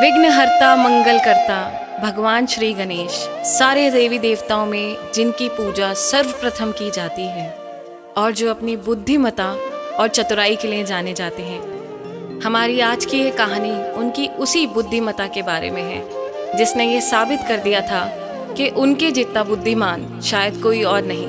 विघ्नहर्ता मंगल करता भगवान श्री गणेश सारे देवी देवताओं में जिनकी पूजा सर्वप्रथम की जाती है और जो अपनी बुद्धिमता और चतुराई के लिए जाने जाते हैं। हमारी आज की ये कहानी उनकी उसी बुद्धिमता के बारे में है जिसने ये साबित कर दिया था कि उनके जितना बुद्धिमान शायद कोई और नहीं।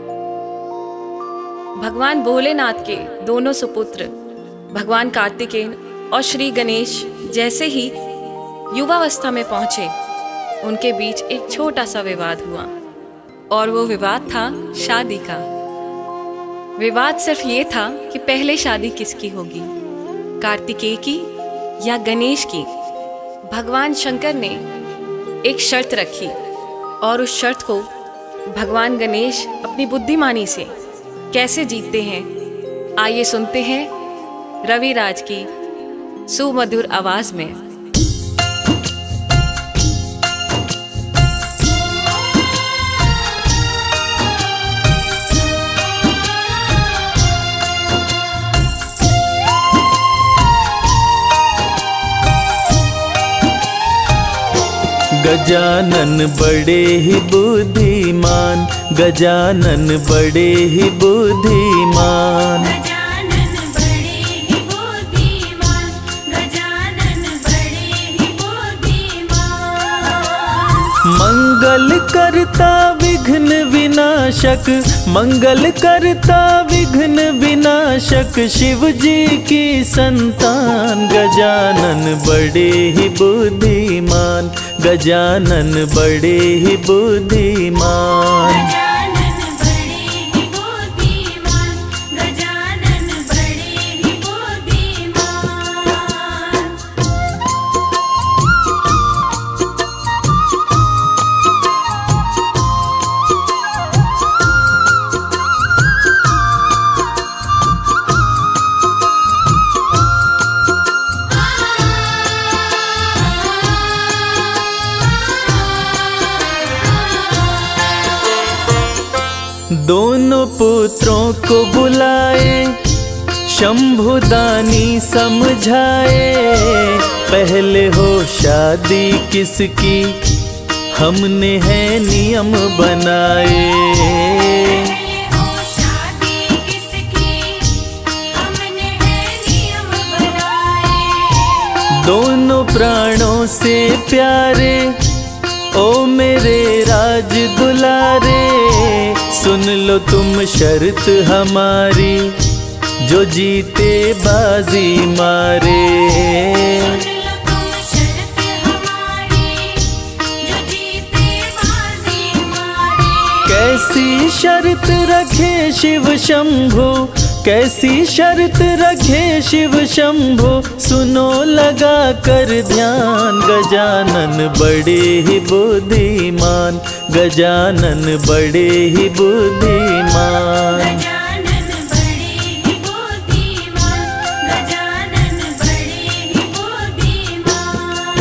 भगवान भोलेनाथ के दोनों सुपुत्र भगवान कार्तिकेय और श्री गणेश जैसे ही युवावस्था में पहुंचे, उनके बीच एक छोटा सा विवाद हुआ और वो विवाद था शादी का। विवाद सिर्फ ये था कि पहले शादी किसकी होगी, कार्तिकेय की या गणेश की। भगवान शंकर ने एक शर्त रखी और उस शर्त को भगवान गणेश अपनी बुद्धिमानी से कैसे जीतते हैं, आइए सुनते हैं रविराज की सुमधुर आवाज में। गजानन बड़े ही बुद्धिमान, गजानन बड़े ही बुद्धिमान, गजानन बड़े ही बुद्धिमान, गजानन बड़े ही बुद्धिमान। मंगल करता विघ्न विनाशक, मंगल करता विघ्न विनाशक, शिव जी की संतान। गजानन बड़े ही बुद्धिमान, गजानन बड़े ही बुद्धिमान, गजानन बड़े ही बुद्धिमान, गजानन बड़े ही बुद्धिमान। दोनों पुत्रों को बुलाए, शंभुदानी समझाए, पहले हो शादी किसकी, हमने है नियम बनाए। पहले हो शादी किसकी, हमने है नियम बनाए। दोनों प्राणों से प्यारे, ओ मेरे राज दुलारे, सुन लो तुम शर्त हमारी, जो जीते बाजी मारे। सुन लो तुम शर्त हमारी, जो जीते बाजी मारे। कैसी शर्त रखे शिव शंभो, कैसी शर्त रखे शिव शंभो, सुनो लगा कर ध्यान। गजानन बड़े ही बुद्धिमान, गजानन बड़े ही बुद्धिमान, गजानन बड़े ही बुद्धिमान, गजानन बड़े ही बुद्धिमान।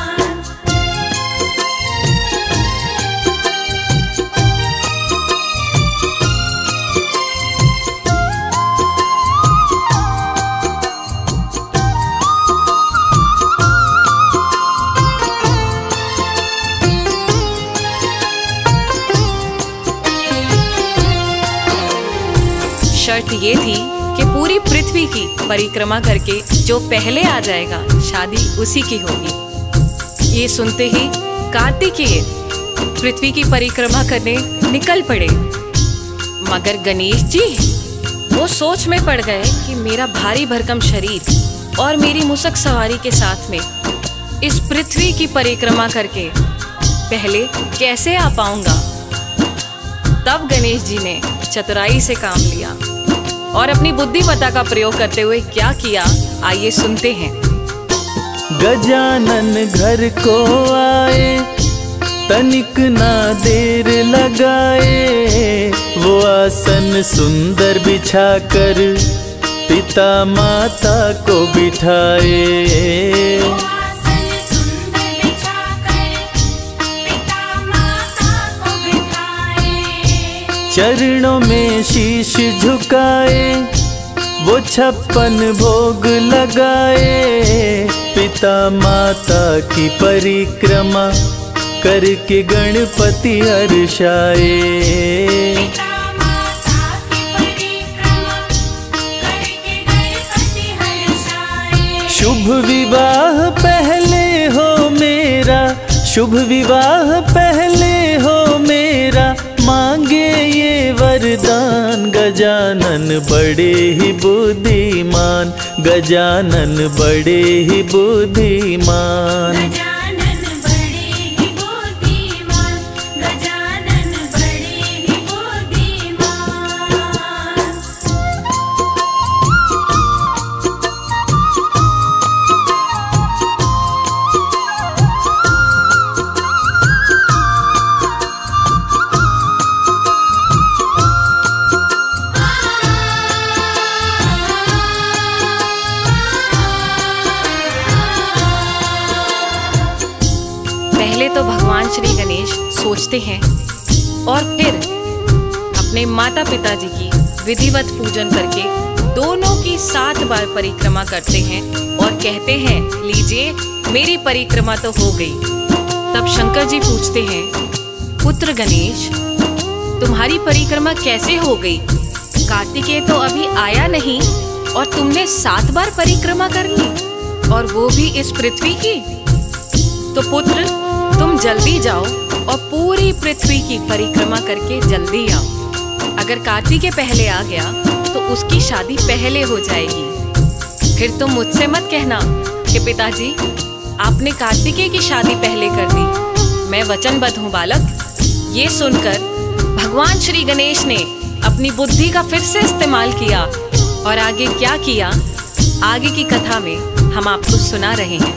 शर्त ये थी कि पूरी पृथ्वी की परिक्रमा करके जो पहले आ जाएगा शादी उसी की होगी। ये सुनते ही कार्तिकेय पृथ्वी की परिक्रमा करने निकल पड़े, मगर गणेश जी वो सोच में पड़ गए कि मेरा भारी भरकम शरीर और मेरी मुसक सवारी के साथ में इस पृथ्वी की परिक्रमा करके पहले कैसे आ पाऊंगा। तब गणेश जी ने चतुराई से काम लिया और अपनी बुद्धिमता का प्रयोग करते हुए क्या किया, आइए सुनते हैं। गजानन घर को आए, तनिक ना देर लगाए, वो आसन सुंदर बिछाकर पिता माता को बिठाए। आसन सुंदर बिछाकर पिता माता को बिठाए। चरणों में शीश झुकाए, वो 56 भोग लगाए, पिता माता की परिक्रमा करके गणपति हर्षाए। पिता माता की परिक्रमा करके गणपति हर्षाए। शुभ विवाह पहले हो मेरा, शुभ विवाह पहले हो मेरा, मांगे ये वरदान गजानन बड़े ही बुद्धिमान, गजानन बड़े ही बुद्धिमान। गजानन बड़े ही बुद्धिमान, गजानन बड़े ही बुद्धिमान। पहले तो भगवान श्री गणेश सोचते हैं और फिर अपने माता पिता जी की विधिवत पूजन करके दोनों की 7 बार परिक्रमा करते हैं और कहते हैं, लीजिए मेरी परिक्रमा तो हो गई। तब शंकर जी पूछते हैं, पुत्र गणेश तुम्हारी परिक्रमा कैसे हो गई? कार्तिकेय तो अभी आया नहीं और तुमने 7 बार परिक्रमा कर ली, और वो भी इस पृथ्वी की। तो पुत्र तुम जल्दी जाओ और पूरी पृथ्वी की परिक्रमा करके जल्दी आओ। अगर कार्तिकेय पहले आ गया तो उसकी शादी पहले हो जाएगी। फिर तुम मुझसे मत कहना कि पिताजी आपने कार्तिकेय की शादी पहले कर दी। मैं वचनबद्ध हूँ बालक। ये सुनकर भगवान श्री गणेश ने अपनी बुद्धि का फिर से इस्तेमाल किया और आगे क्या किया, आगे की कथा में हम आपको सुना रहे हैं।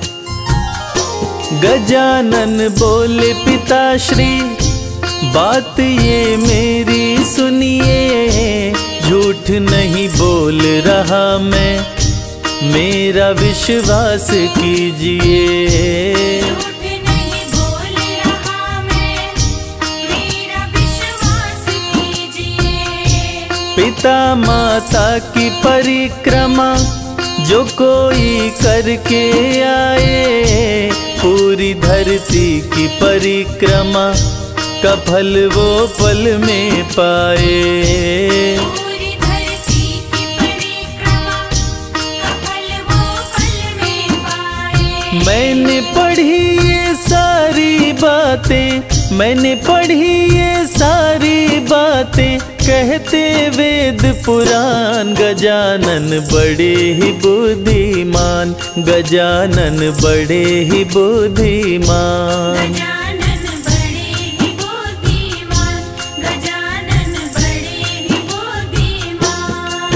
गजानन बोले पिताश्री बात ये मेरी सुनिए, झूठ नहीं बोल रहा मैं, मेरा विश्वास कीजिए। झूठ नहीं बोल रहा मैं, मेरा विश्वास कीजिए। पिता माता की परिक्रमा जो कोई करके आए, पूरी धरती की परिक्रमा का फल वो पल में पाए। पूरी धरती की परिक्रमा का फल वो पल में पाए। मैंने पढ़ी ये सारी बातें, मैंने पढ़ी ये सारी बातें, कहते वेद पुराण गजानन बड़े ही बुद्धिमान, गजानन बड़े ही बुद्धिमान। गजानन बड़े ही बुद्धिमान, गजानन बड़े ही बुद्धिमान।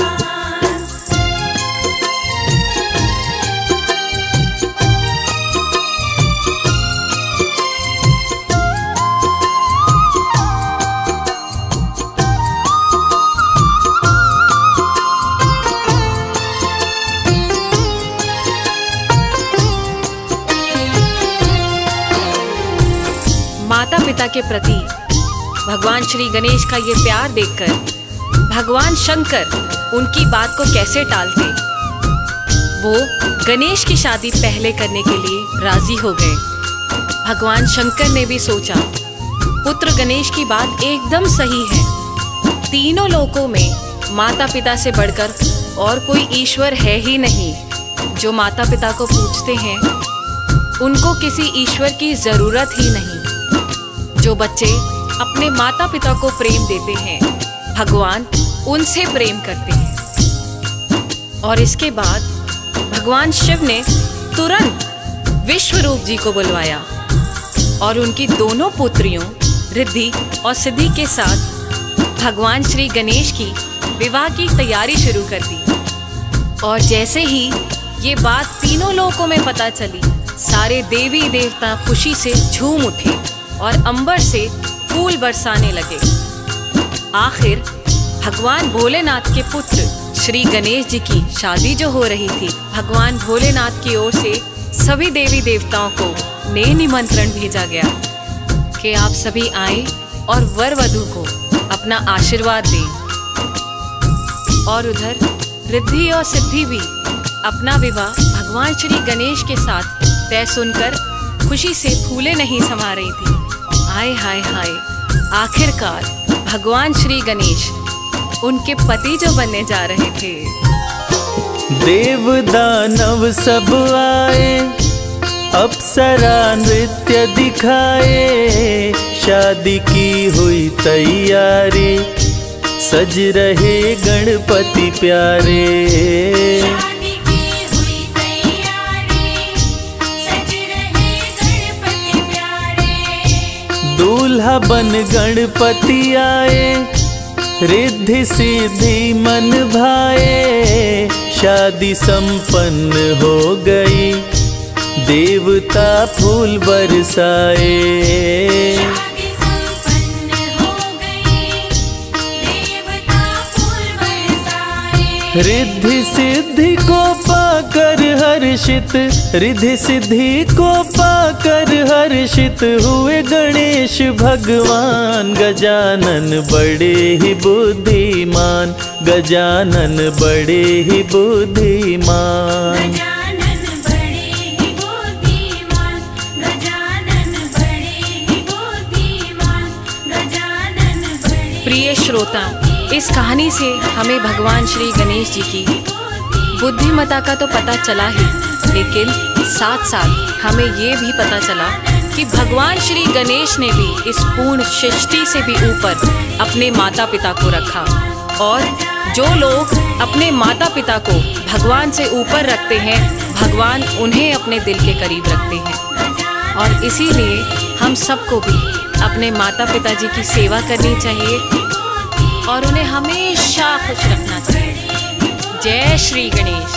माता पिता के प्रति भगवान श्री गणेश का ये प्यार देखकर भगवान शंकर उनकी बात को कैसे टालते। वो गणेश की शादी पहले करने के लिए राजी हो गए। भगवान शंकर ने भी सोचा, पुत्र गणेश की बात एकदम सही है। तीनों लोकों में माता पिता से बढ़कर और कोई ईश्वर है ही नहीं। जो माता पिता को पूजते हैं उनको किसी ईश्वर की जरूरत ही नहीं। जो बच्चे अपने माता पिता को प्रेम देते हैं, भगवान उनसे प्रेम करते हैं। और इसके बाद भगवान शिव ने तुरंत विश्वरूप जी को बुलवाया और उनकी दोनों पुत्रियों रिद्धि और सिद्धि के साथ भगवान श्री गणेश की विवाह की तैयारी शुरू कर दी। और जैसे ही ये बात तीनों लोकों में पता चली, सारे देवी देवता खुशी से झूम उठे और अंबर से फूल बरसाने लगे। आखिर भगवान भोलेनाथ के पुत्र श्री गणेश जी की शादी जो हो रही थी, भगवान भोलेनाथ की ओर से सभी देवी देवताओं को नेह निमंत्रण भेजा गया कि आप सभी आए और वर वधू को अपना आशीर्वाद दें। और उधर रिद्धि और सिद्धि भी अपना विवाह भगवान श्री गणेश के साथ तय सुनकर खुशी से फूले नहीं समा रही थी। हाय हाय हाय, आखिरकार भगवान श्री गणेश उनके पति जो बनने जा रहे थे। देव दानव सब आए, अप्सरा नृत्य दिखाए, शादी की हुई तैयारी, सज रहे गणपति प्यारे। शादी की हुई तैयारी, सज रहे गणपति प्यारे। दूल्हा बन गणपति आए, रिद्धि सिद्धि मन भाए, शादी संपन्न हो गई, देवता फूल बरसाए। शादी संपन्न हो गई, देवता फूल बरसाए। रिद्धि सिद्धि को पाकर हर्षित, रिद्धि सिद्धि को पाकर हर्षित हुए गणेश भगवान। गजानन बड़े ही बुद्धिमान, गजानन बड़े ही बुद्धिमान। गजानन बड़े ही बुद्धिमान, गजानन बड़े ही बुद्धिमान, गजानन बड़े। प्रिय श्रोता, इस कहानी से हमें भगवान श्री गणेश जी की बुद्धिमत्ता का तो पता चला ही, लेकिन साथ साथ हमें ये भी पता चला कि भगवान श्री गणेश ने भी इस पूर्ण सृष्टि से भी ऊपर अपने माता पिता को रखा। और जो लोग अपने माता पिता को भगवान से ऊपर रखते हैं, भगवान उन्हें अपने दिल के करीब रखते हैं। और इसीलिए हम सबको भी अपने माता पिता जी की सेवा करनी चाहिए और उन्हें हमेशा खुश रखना चाहिए। जय श्री गणेश।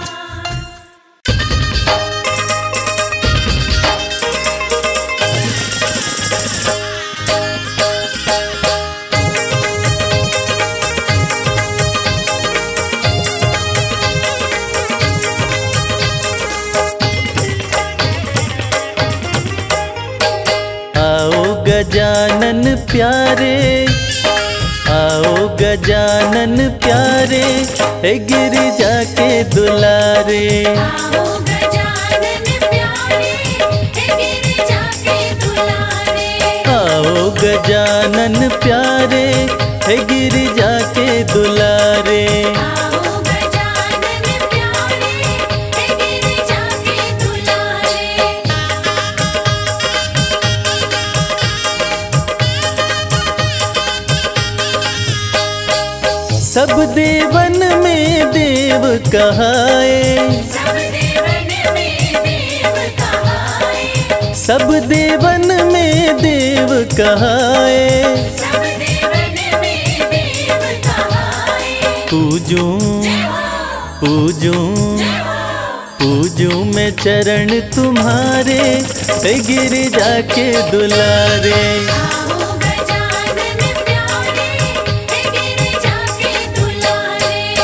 आओ गजानन प्यारे, आओ गजानन प्यारे, हे गिरिजा के दुलारे। आओ गजानन प्यारे, हे गिरिजा के दुलारे। आओ गजानन प्यारे, हे गिरिजा के दुलारे। आओ गजानन प्यारे, हे गिरिजा के दुलारे। सब देवन में देव कहाए, सब देवन में देव कहाए। सब देवन में देव कहाए। सब देवन में देव कहाए। पूजूं पूजूं पूजूं मैं चरण तुम्हारे, हे गिरिजा के दुलारे। आओ गजानन प्यारे, हे गिरिजा के दुलारे।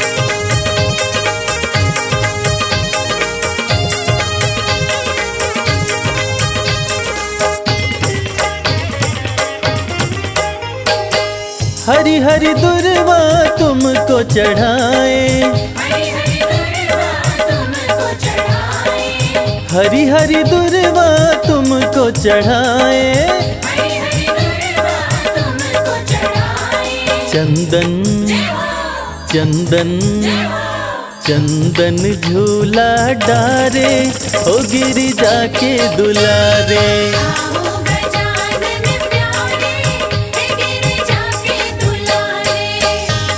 हरि हरि दुर्वा तुमको चढ़ाए, हरि हरि दुर्वा तुमको चढ़ाए। हरि हरि दुर्वा तुमको चढ़ाए। हरि हरि दुर्वा तुमको चढ़ाए। चंदन चंदन चंदन झूला डारे, ओ गिरिजा के दुलारे। आओ गजानन प्यारे, हे गिरिजा के दुलारे।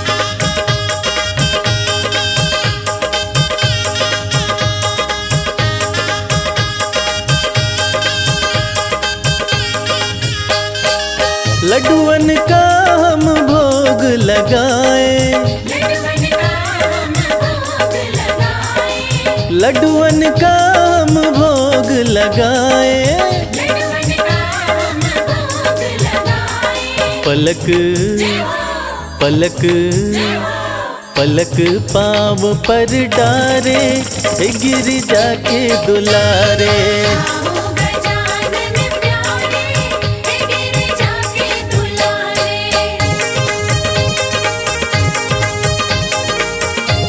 लड्डुअन का हम भोग लगाए, लड्डुअन का हम भोग लगाए। लड्डुअन का हम भोग लगाए। लड्डुअन का हम भोग लगाए। पलक पलक पलक पाँव पर डारे, हे गिरिजा के दुलारे। आओ गजानन प्यारे, हे गिरिजा के दुलारे।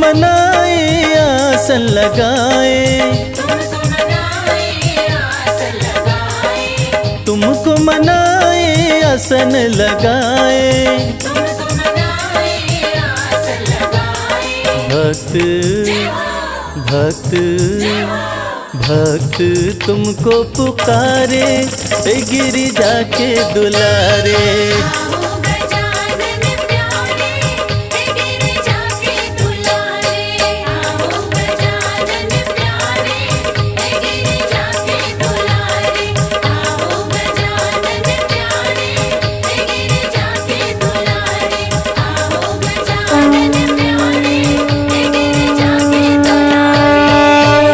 मनाए आसन लगाए, तुमको मनाए आसन लगाए, तुमको मनाए आसन लगाए। तुमको मनाए आसन लगाए। भक्त भक्त भक्त तुमको पुकारे, गिरिजा के दुलारे। आओ गजानन प्यारे, गिरिजा के दुलारे। आओ गजानन प्यारे, गिरिजा के दुलारे। आओ गजानन प्यारे, गिरिजा के दुलारे। आओ गजानन प्यारे, गिरिजा के दुलारे।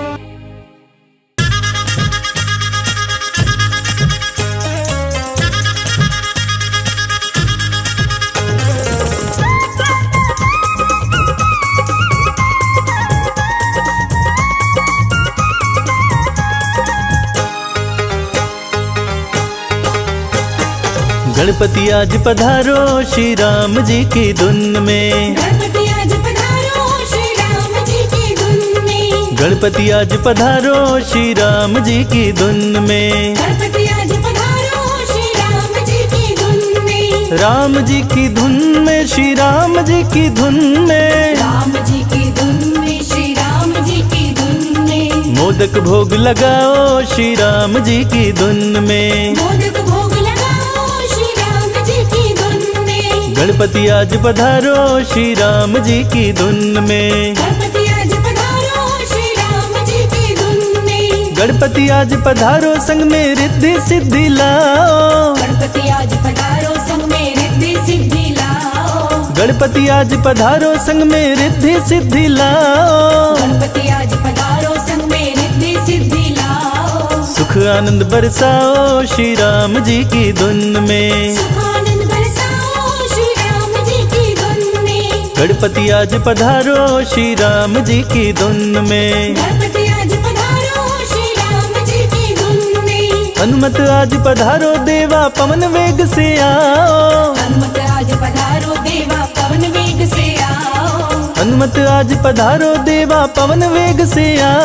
गणपति आज पधारो श्री राम जी की धुन में, गणपति आज पधारो श्री राम जी की धुन में। गणपति आज पधारो श्री राम जी की धुन में। गणपति आज पधारो श्री राम जी की धुन में। राम जी की धुन में, श्री राम जी की धुन में। राम जी की धुन में, श्री राम जी की धुन में। मोदक भोग लगाओ श्री राम जी की धुन में। मोदक भोग लगाओ श्री राम जी की धुन में। गणपति आज पधारो श्री राम जी की धुन में। गणपति आज पधारो श्री राम जी की धुन में। गणपति आज पधारो संग में रिद्धि सिद्धि लाओ। गणपति आज पधारो संग में रिद्धि सिद्धि लाओ। गणपति आज पधारो संग में रिद्धि सिद्धि लाओ। गणपति आज पधारो संग में रिद्धि सिद्धि लाओ। सुख आनंद बरसाओ श्री राम जी की धुन में। सुख आनंद बरसाओ श्री राम जी की धुन में। गणपति आज पधारो श्री राम जी की धुन में। गणपति आज पधारो श्री राम जी की धुन में। हनुमत आज पधारो देवा पवन वेग से आओ। हनुमत आज पधारो देवा पवन वेग से आओ। हनुमत आज पधारो देवा पवन वेग से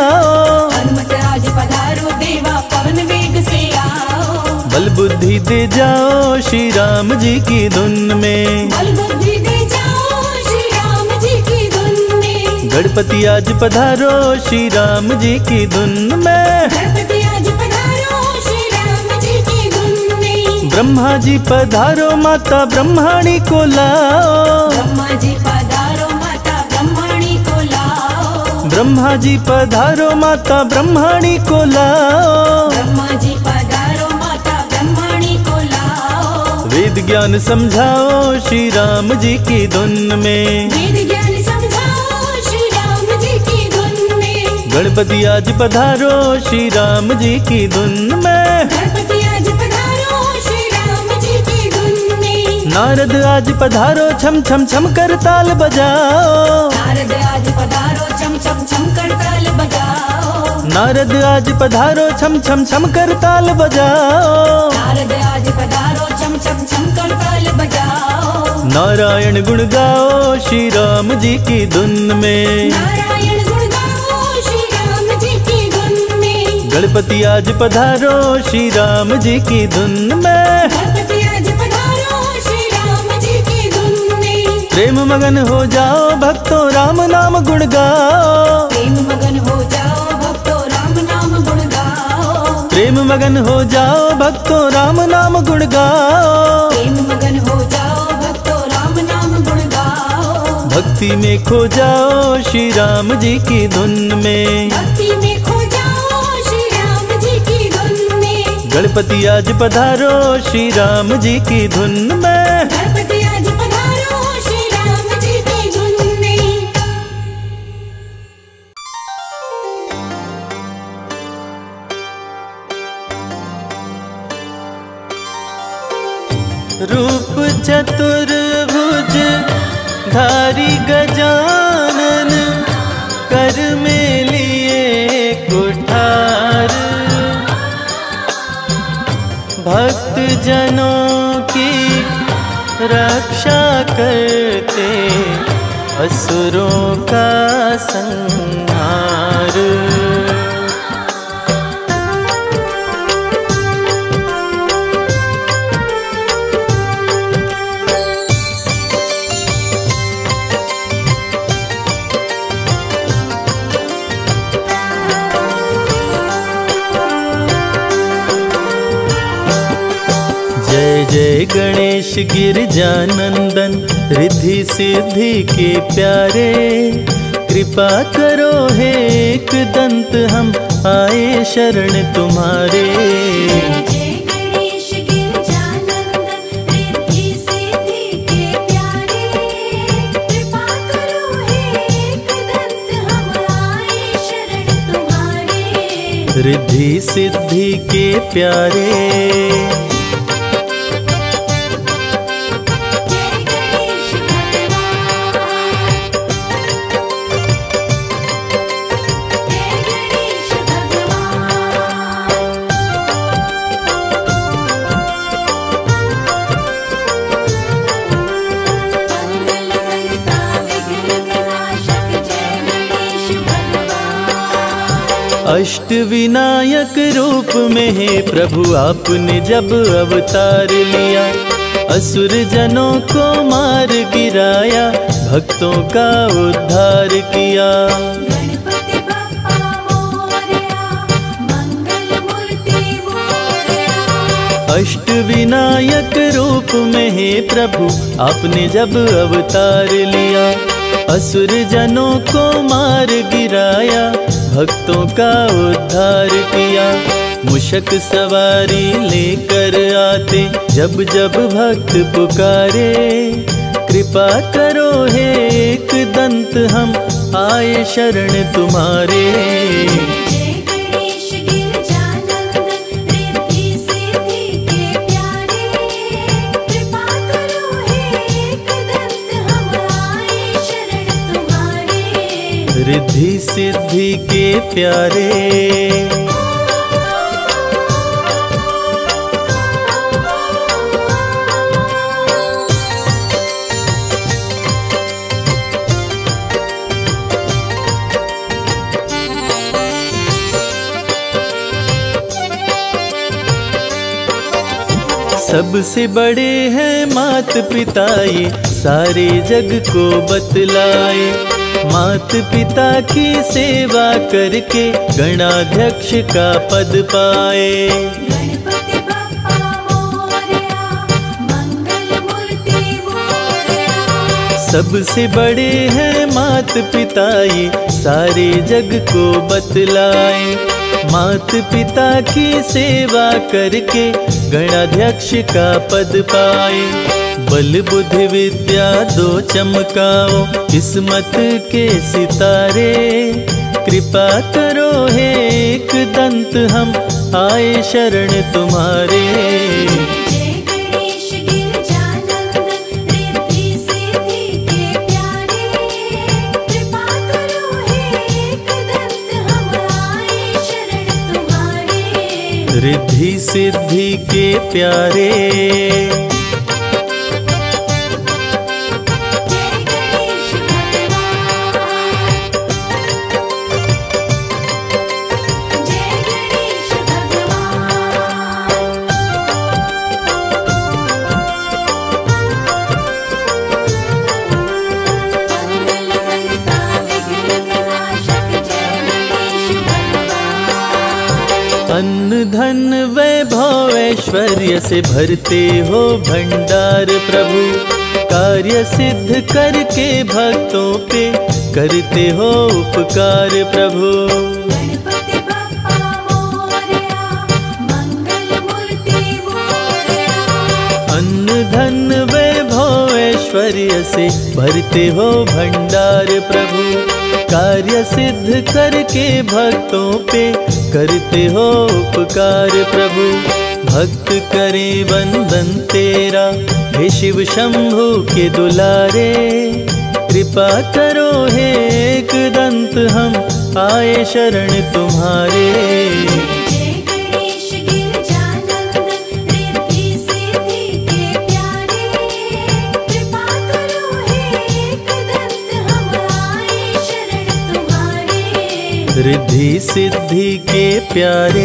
आओ। हनुमत आज पधारो देवा पवन वेग से आओ। बल बुद्धि दे जाओ श्री राम जी की धुन में। बल बुद्धि दे जाओ श्री राम जी की धुन में। गणपति आज पधारो श्री राम जी की धुन में। गणपति आज पधारो श्री राम जी की धुन में। ब्रह्मा जी पधारो माता ब्रह्माणी को लाओ। ब्रह्मा जी पधारो माता ब्रह्माणी को लाओ। ब्रह्मा जी पधारो माता ब्रह्माणी को लाओ। ब्रह्मा जी पधारो माता ब्रह्माणी को लाओ। वेद ज्ञान समझाओ श्री राम जी की धुन में। वेद ज्ञान समझाओ श्री राम जी की धुन में। गणपति आज पधारो श्री राम जी की धुन में। गणपति आज पधारो श्री राम जी की धुन में। नारद आज पधारो छम छम छम कर ताल बजाओ। नारद आज पधारो चम चम चम कर ताल बजाओ। नारद आज पधारो छम छम छम कर ताल बजाओ। नारद आज पधारो चम चम चम कर ताल बजाओ। नारायण गुण गाओ श्री राम जी की धुन में। नारायण गुण गाओ श्री राम जी की धुन में। गणपति आज पधारो श्री राम जी की धुन में। गणपति आज पधारो श्री राम जी की धुन में। प्रेम मगन हो जाओ भक्तों राम नाम गुण गाओ। प्रेम मगन हो जाओ भक्तों राम नाम गुण गाओ। प्रेम मगन हो जाओ भक्तों राम नाम गुण गाओ। प्रेम मगन हो जाओ भक्तों राम नाम गुण गाओ। भक्ति में खो जाओ श्री राम जी की धुन में। भक्ति में खो जाओ श्री राम जी की धुन में। गणपति आज पधारो श्री राम जी की धुन में। गणपति आज पधारो श्री राम जी की धुन में। रूप चतुर्भुज धारी गजानन, कर में लिए कुठार। भक्त जनों की रक्षा करते असुरों का संहार। जय जय गणेश गिरजानंदन, रिद्धि सिद्धि के प्यारे, कृपा करो हे एक दंत, हम आए शरण तुम्हारे। जय गणेश गिरजानंदन, रिद्धि सिद्धि के प्यारे, कृपा करो हे एक दंत, हम आए शरण तुम्हारे। रिद्धि सिद्धि के प्यारे, अष्ट विनायक रूप में है प्रभु आपने जब अवतार लिया, असुर जनों को मार गिराया, भक्तों का उद्धार किया। गणपति बप्पा मोरया, मंगल मूर्ति मोरया। अष्ट विनायक रूप में है प्रभु आपने जब अवतार लिया, असुर जनों को मार गिराया, भक्तों का उद्धार किया। मुशक सवारी लेकर आते जब जब भक्त पुकारे, कृपा करो हे एक दंत, हम आए शरण तुम्हारे। जय गणेश गिरजानंदन, रिद्धि सिद्धि के प्यारे, कृपा करो हे एक दंत, हम आए शरण तुम्हारे। रिद्धि सिद्धि के प्यारे, सबसे बड़े हैं मात पिता ये, सारे जग को बतलाए। मात पिता की सेवा करके गणाध्यक्ष का पद पाए। गणपति बप्पा मोरया, मंगल मूर्ति मोरया। सबसे बड़े हैं मात पिता ये, सारे जग को बतलाए। मात पिता की सेवा करके गणाध्यक्ष का पद पाए। बल बुद्धि विद्या दो चमकाओ, किस्मत के सितारे, कृपा करो हे एक दंत, हम आए शरण तुम्हारे। जय गणेश गिरजानंदन, रिद्धि सिद्धि के प्यारे, कृपा करो हे एक दंत, हम आए शरण तुम्हारे। रिद्धि सिद्धि के प्यारे, अन्न धन वैभव ऐश्वर्य से भरते हो भंडार प्रभु। कार्य सिद्ध करके भक्तों पे करते हो उपकार प्रभु। गणपति बप्पा मोरया, मंगल मूर्ति मोरया। अन्न धन वैभव ऐश्वर्य से भरते हो भंडार प्रभु। कार्य सिद्ध करके भक्तों पे करते हो उपकार प्रभु। भक्त करे वंदन तेरा, हे शिव शंभु के दुलारे, कृपा करो हे एक दंत, हम आए शरण तुम्हारे। जय गणेश गिरजानंदन, रिद्धि सिद्धि के प्यारे, कृपा करो हे एक दंत, हम रिद्धि सिद्धि के प्यारे।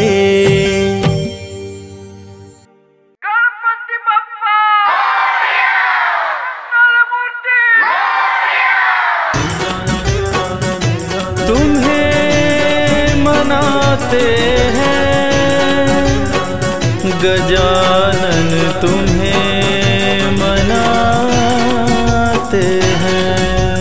तुम्हें मनाते हैं गजानन, तुम्हें मनाते हैं।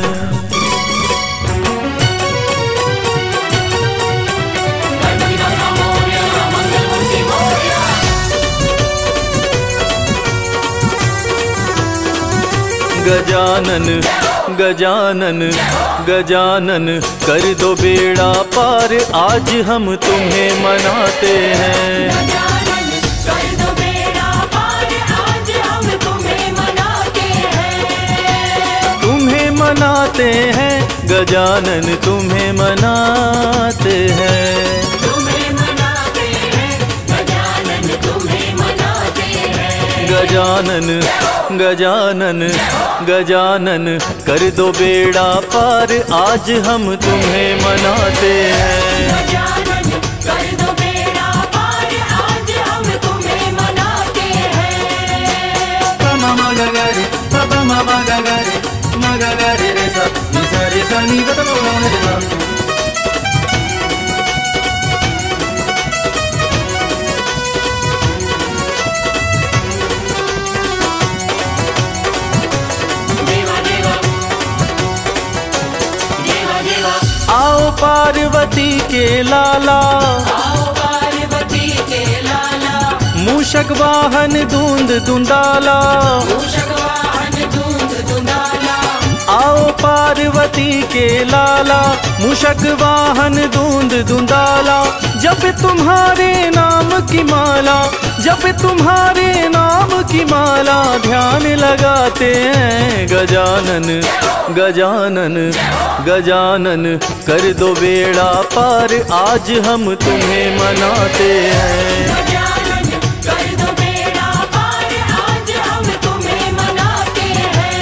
गजानन गजानन गजानन कर दो बेड़ा पार, आज हम तुम्हें मनाते हैं। गजानन कर दो बेड़ा पार, आज हम तुम्हें मनाते हैं। तुम्हें मनाते हैं गजानन, तुम्हें मनाते हैं। तुम्हें मनाते हैं गजानन, तुम्हें मनाते हैं। गजानन गजानन गजानन कर दो बेड़ा पार, आज हम तुम्हें मनाते हैं। गजानन कर दो बेड़ा पार, आज हम तुम्हें मनाते हैं। पमा मगा गरे पमा मगा गरे मगा गरे रे सा नि सा रे सा नि ग रे सा। आओ पार्वती के लाला, आओ पार्वती के लाला, मूषक वाहन धूंध धुंधाला। मूषक वाहन धूंध धुंधाला। आओ पार्वती के लाला, मूषक वाहन धूंध धुंधाला। जब तुम्हारे नाम की माला, जब तुम्हारे नाम की माला, ध्यान लगाते हैं गजानन गजानन गजानन कर दो बेड़ा पार, आज हम तुम्हें मनाते हैं। गजानन कर दो बेड़ा पार, आज हम तुम्हें मनाते हैं।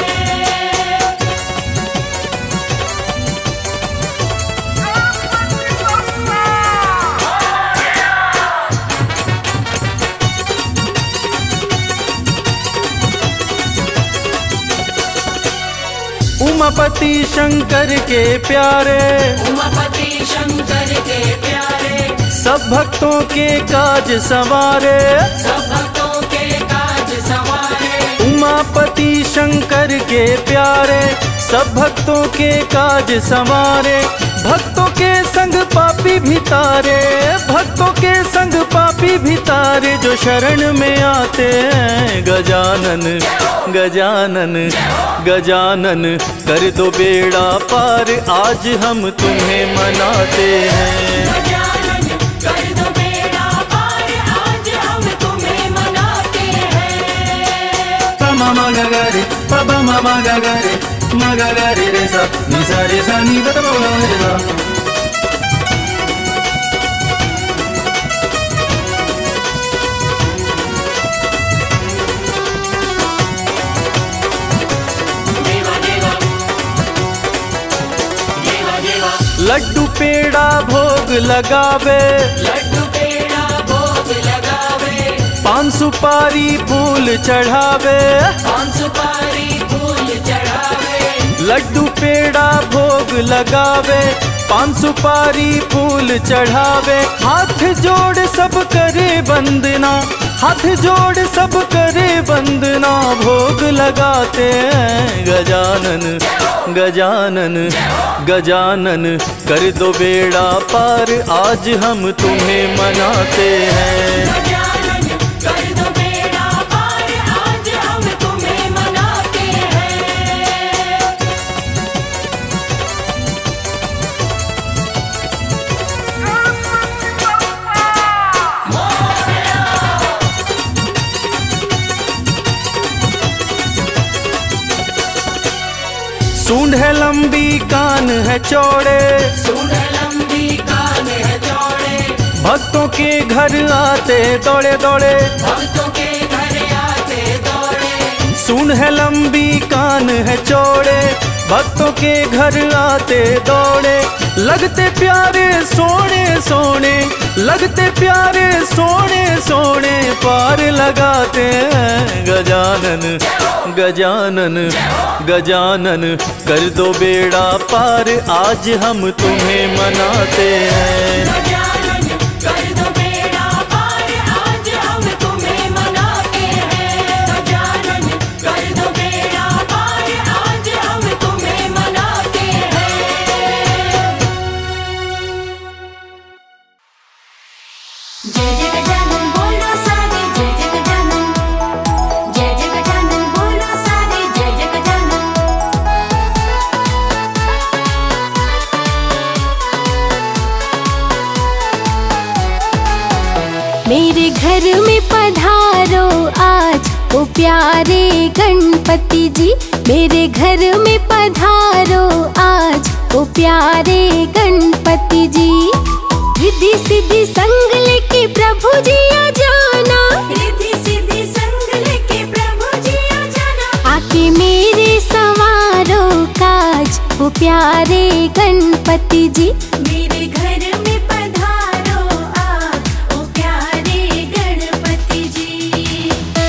उमापति शंकर के प्यारे, उमापति शंकर के प्यारे, सब भक्तों के काज संवारे। सब भक्तों के काज संवारे। उमापति शंकर के प्यारे, सब भक्तों के काज संवारे। भक्तों के संग पापी भी तारे, भक्तों के संग पापी भी तारे, जो शरण में आते हैं गजानन गजानन गजानन कर दो बेड़ा पार, आज हम तुम्हें मनाते हैं। गजानन कर दो बेड़ा पार, आज हम तुम्हें मनाते हैं। पमा मगा गरे पमा मगा गरे मगा गरे रे सा नि सा रे सा नि ग रे सा। लड्डू पेड़ा भोग लगावे, लड्डू पेड़ा भोग लगावे। पान सुपारी फूल चढ़ावे। पान सुपारी फूल चढ़ावे। लड्डू पेड़ा भोग लगावे, पान सुपारी फूल चढ़ावे। हाथ जोड़ सब करे वंदना, हाथ जोड़ सब करे वंदना, भोग लगाते हैं गजानन गजानन गजानन कर दो बेड़ा पार, आज हम तुम्हें मनाते हैं। गजानन कर दो बेड़ा पार, आज हम तुम्हें मनाते हैं। सूंड है लंबी कान है चौड़े, सूंड लंबी कान है चौड़े। भक्तों के घर आते दौड़े दौड़े। भक्तों के घर आते दौड़े। सूंड है लंबी कान गजानन है चौड़े, भक्तों के घर आते दौड़े, लगते प्यारे सोने सोने, लगते प्यारे सोने सोने, पार लगाते हैं गजानन गजानन गजानन। कर दो बेड़ा पार आज हम तुम्हें मनाते हैं। गजानन कर दो बेड़ा पार आज हम तुम्हें मनाते हैं। गजानन कर दो बेड़ा पार आज हम तुम्हें मनाते हैं। जय जय गजानन बोलो सारे, जय जय गजानन, जय जय गजानन बोलो सारे, जय जय गजानन। मेरे घर में पधारो आज ओ प्यारे गणपति जी, मेरे घर में पधारो आज ओ प्यारे गणपति जी। रिद्धि सिद्धि संग लेके प्रभु जी आ जाना, रिद्धि सिद्धि संग लेके प्रभु जी आ जाना। आके मेरे सवारो काज ओ प्यारे गणपति जी। मेरे घर में पधारो आज ओ प्यारे गणपति जी।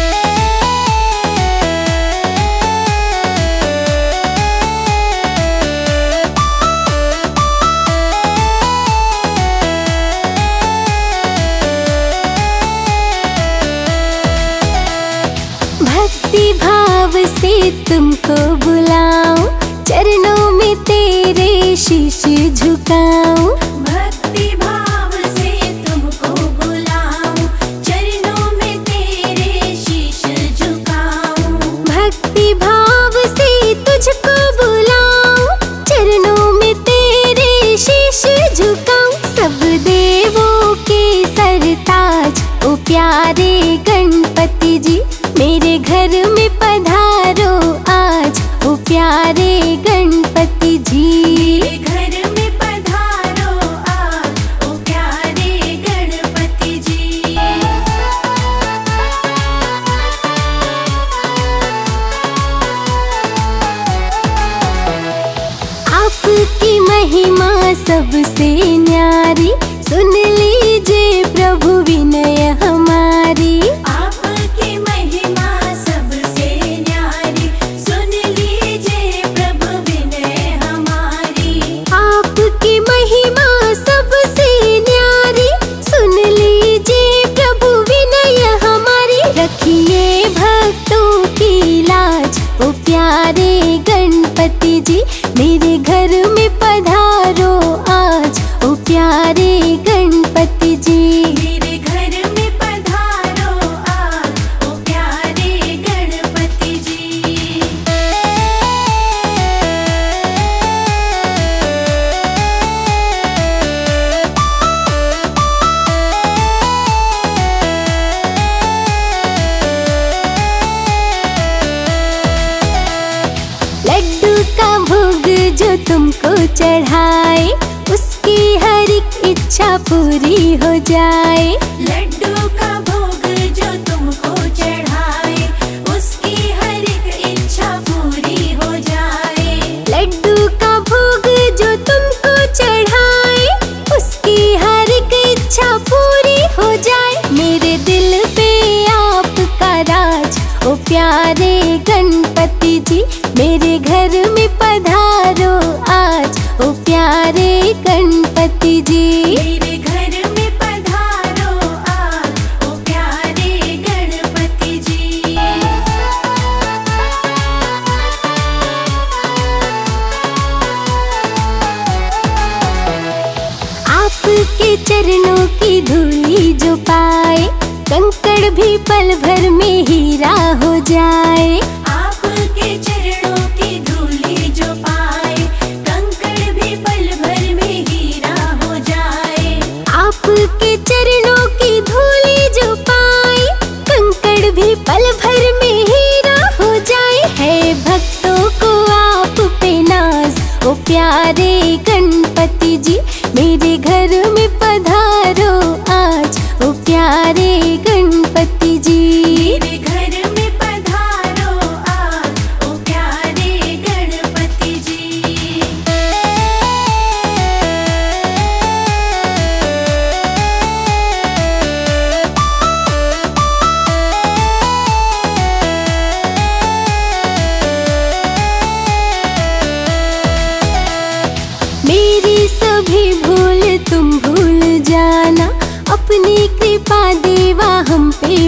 भक्ति भाव से तुमको बुलाऊं, चरणों में तेरे शीश झुकाऊं। भक्ति भाव से तुमको बुलाऊं, चरणों में तेरे शीश झुकाऊं। भक्ति भाव से तुझको बुलाऊं, चरणों में तेरे शीश झुकाऊं। सब देवों के सरताज ओ प्यारे गणपति जी, मेरे घर में पधारो आज ओ प्यारे गणपति जी। मेरे घर में पधारो आज ओ प्यारे गणपति जी। आपकी महिमा सबसे न्यारी, सुन लीजिए प्रभु विनय हमारी। आपकी महिमा सबसे न्यारी, सुन लीजिए प्रभु विनय हमारी। आपकी महिमा सबसे न्यारी, सुन लीजिए प्रभु विनय हमारी। रखिए भक्तों की लाज ओ प्यारे गणपति जी, मेरे घर में पधारो आज ओ प्यारे गणपति जी। मेरे घर में पधारो आज ओ प्यारे गणपति जी। लड्डू का भोग जो तुमको चढ़ाए, उसकी हर एक इच्छा पूरी हो जाए। लड्डू का भोग जो तुमको चढ़ाए, उसकी हर एक इच्छा पूरी हो जाए। लड्डू का भोग जो तुमको चढ़ाए, उसकी हर एक इच्छा पूरी हो जाए। मेरे दिल पे आपका राज ओ प्यारे गणपति जी, मेरे घर में पधारो आज ओ प्यारे गणपति जी। मेरे घर में पधारो आज ओ प्यारे गणपति जी। आपके चरणों की धूली जो पाए, कंकड़ भी पल भर में हीरा हो जाए। आपके चरणों की धूली जो पाए, कंकड़ भी पल भर में हीरा हो जाए। आपके चरणों की धूली जो पाए, कंकड़ भी पल भर में हीरा हो जाए। है भक्तों को आप पे नाज ओ प्यारे गणपति जी, मेरे घर में पधारो आज ओ प्यारे गणपति जी। मेरे घर में पधारो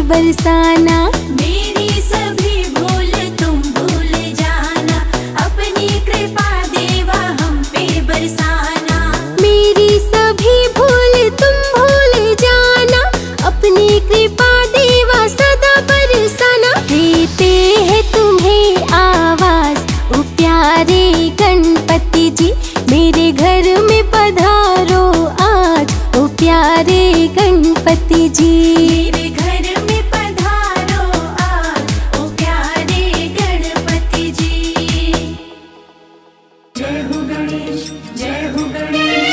बरसाना। मेरी सभी भूल तुम भूल जाना, अपनी कृपा देवा हम पे बरसाना। मेरी सभी भूल तुम भूल जाना, अपनी कृपा देवा सदा बरसाना। देते हैं तुम्हें आवाज ओ प्यारे गणपति जी, मेरे घर में पधारो आज ओ प्यारे गणपति जी। मेरे घर में पधारो आज ओ प्यारे गणपति जी। जय हो गणेश, जय हो गणेश।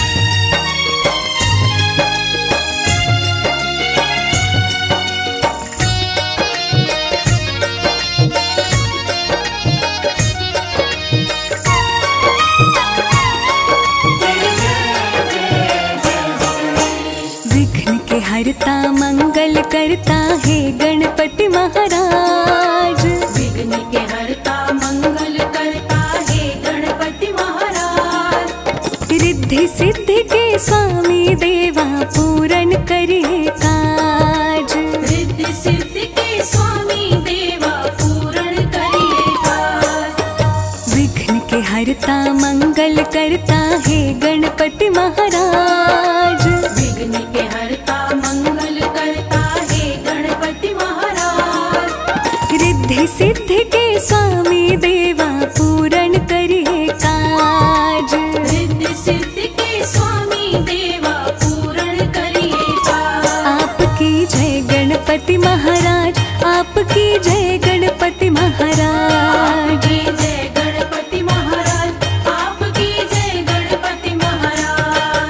विघ्न के हरता मंगल करता है गणपति महाराज। विघ्न के हरता मंगल करता है गणपति महाराज। रिद्धि सिद्धि के स्वामी देवा पूर्ण करिए काज। रिद्धि सिद्धि के स्वामी देवा पूर्ण करिए काज। विघ्न के हरता मंगल करता है गणपति महाराज। विघ्न के हरता मंगल करता है गणपति महाराज। रिद्धि सिद्धि के स्वामी देवा पूर्ण करिए काज। रिद्धि सिद्धि के स्वामी देवा पूर्ण करिए काज। आपकी जय गणपति महाराज, आपकी जय गणपति महाराज। आपकी जय गणपति महाराज, आपकी जय गणपति महाराज।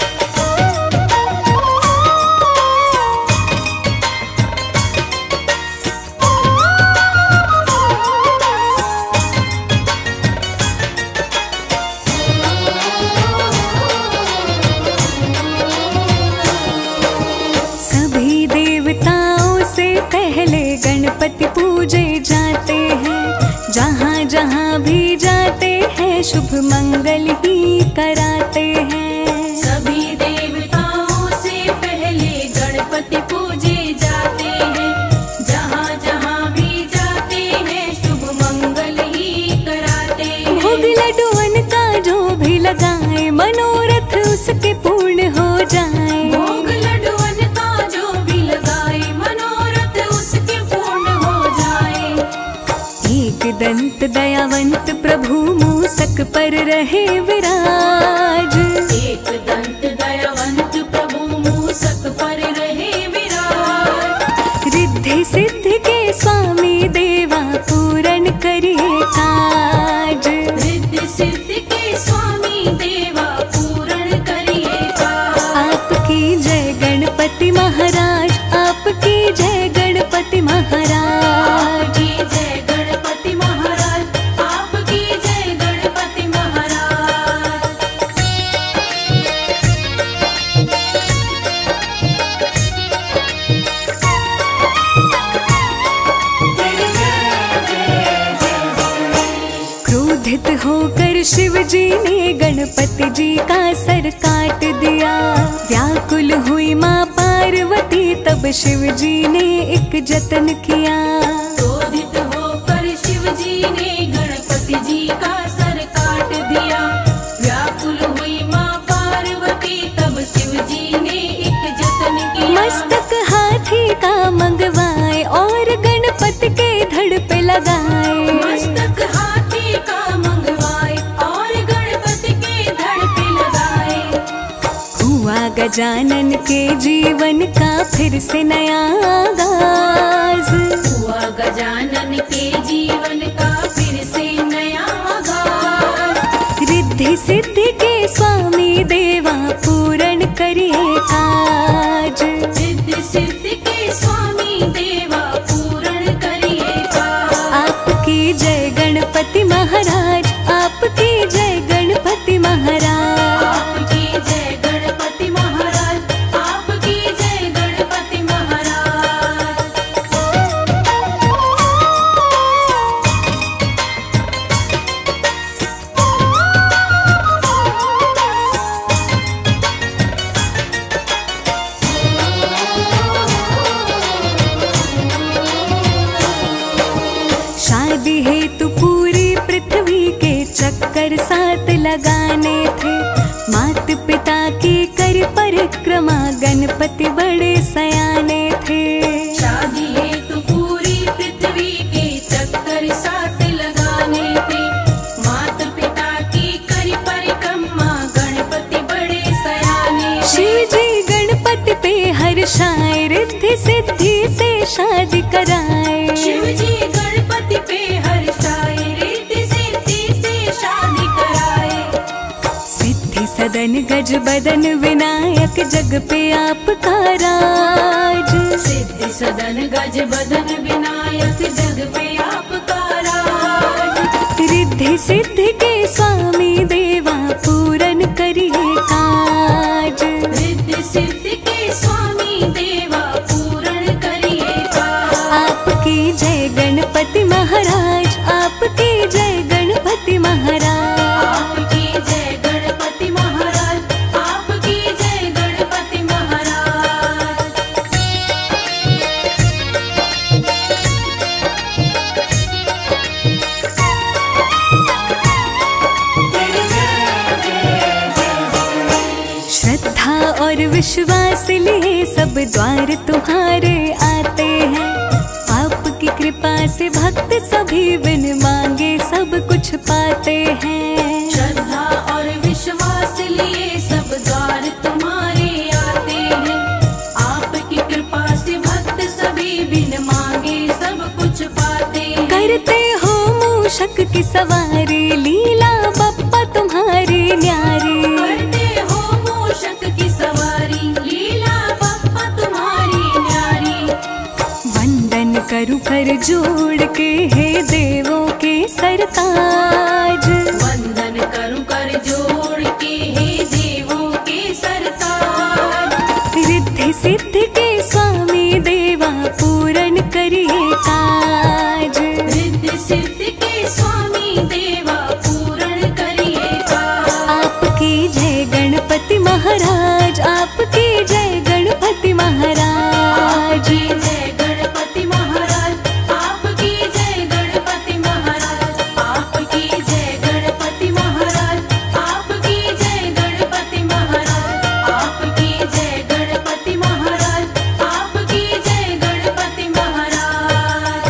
सभी देवताओं से पहले गणपति पूजे जाते हैं। जहाँ जहाँ भी जाते हैं शुभ मंगल ही कराते हैं। सभी देवताओं से पहले गणपति पूजे जाते हैं। जहाँ जहाँ भी जाते हैं शुभ मंगल ही कराते हैं। भोग लड्डुअन का जो भी लगाए मनोरथ उसके पूर्ण हो जाए। भोग लड्डुअन का जो भी लगाए मनोरथ उसके पूर्ण हो जाए। एक दंत दयावंत प्रभु मूसक पर रहे विराज। एक दंत दयावंत प्रभु मूसक पर रहे विराज। रिद्धि सिद्धि के स्वामी देवा पूर्ण करिए काज। रिद्धि सिद्धि के स्वामी देवा पूर्ण करिए काज। आपकी जय गणपति महाराज, आपकी जय गणपति महाराज। आपकी जय गणपति महाराज, आपकी जय गणपति महाराज। क्रोधित होकर शिव जी ने गणपति जी का सर काट दिया। व्याकुल हुई माँ पार्वती तब शिव जी ने एक जतन किया। क्रोधित होकर शिव जी ने गणपति जी का सर काट दिया। व्याकुल हुई माँ पार्वती तब शिव जी ने एक जतन किया। मस्तक हाथी का मंगवाए और गणपति के धड़ पे लगाए। मस्तक हाथी का मंगवाए और गणपति के धड़ पे लगाए। हुआ गजानन के जीवन का फिर से नया आगाज। हुआ गजानन के जीवन का फिर से नया आगाज। रिद्धि सिद्धि के स्वामी देवा पूर्ण करिए काज। रिद्धि सिद्धि के स्वामी देवा पूर्ण करिए काज। आपकी जय गणपति महाराज, आपकी जय गणपति महाराज। आपकी जय गणपति महाराज, आपकी जय गणपति महाराज। लगाने थे। मात पिता की कर परिक्रमा गणपति बड़े सयाने थे। शादी हेतु पूरी पृथ्वी के चक्कर 7 लगाने थे। मात पिता की कर परिक्रमा गणपति बड़े सयाने थे। शिव जी गणपति पे हर्षाए, रिद्धि सिद्धि से शादी कराए। शिव जी गणपति पे हर्षाए, रिद्धि सिद्धि से शादी कराए। सिद्धि सदन गज बदन विनायक जग पे आपका राज। सिद्धि सदन गज बदन विनायक जग पे आपका राज। रिद्धि सिद्धि के स्वामी देवा पूरन करिए काज। रिद्धि सिद्धि के स्वामी देवा पूर्ण करिए काज। आपकी जय गणपति महाराज, आपकी जय गणपति महाराज। आपकी जय गणपति महाराज, आपकी जय गणपति महाराज। श्रद्धा और विश्वास लिए सब द्वार तुम्हारे आते हैं। आपकी कृपा से भक्त सभी बिन मांगे सब कुछ पाते हैं। श्रद्धा और विश्वास लिए सब द्वार तुम्हारे आते हैं। आपकी कृपा से भक्त सभी बिन मांगे सब कुछ पाते हैं। करते हो मूषक की सवारी, लीला बप्पा तुम्हारी न्यारी। करते हो मूषक की सवारी, लीला बप्पा तुम्हारी न्यारी। वंदन करूं कर जोड़ के हे देवों के सरताज। वंदन करूं कर जोड़ के हे देवों के सरताज। रिद्धि सिद्धि के स्वामी देवा पूरन करिए काज। रिद्धि सिद्धि के स्वामी देवा पूर्ण करिए काज। आपकी जय गणपति महाराज, आपकी जय गणपति महाराज। आपकी जय गणपति महाराज, आपकी जय गणपति महाराज। आपकी जय गणपति महाराज, आपकी जय गणपति महाराज। आपकी जय गणपति महाराज, आपकी जय गणपति महाराज।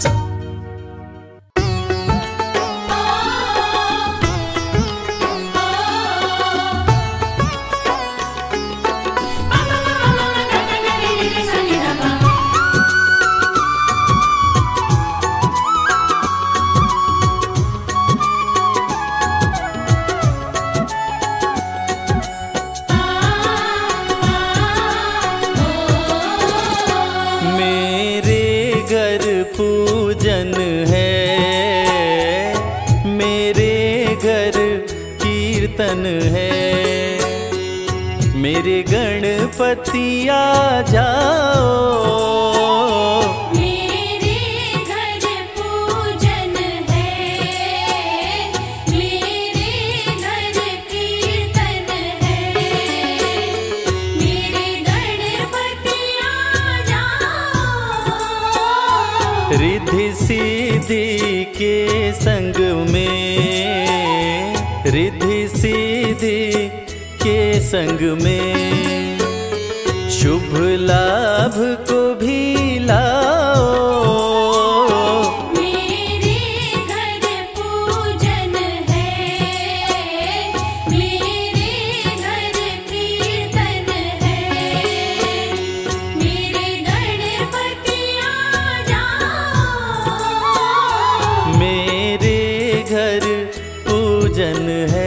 मेरे घर पूजन है, मेरे घर कीर्तन है। मेरे गणपति आ जाओ, मेरे घर पूजन है, मेरे घर कीर्तन है। मेरे गणपति आ जाओ। रिद्धि सिद्धि के संग में, रिद्धि सिद्धि के संग में शुभ लाभ को भी लाओ। मेरे घर पूजन है, मेरे घर कीर्तन है। मेरे गणपति आ जाओ। मेरे घर पूजन है।